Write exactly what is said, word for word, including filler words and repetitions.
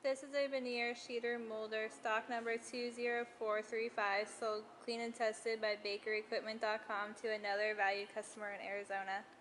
This is a veneer sheeter molder, stock number two zero four three five, sold clean and tested by baker equipment dot com to another valued customer in Arizona.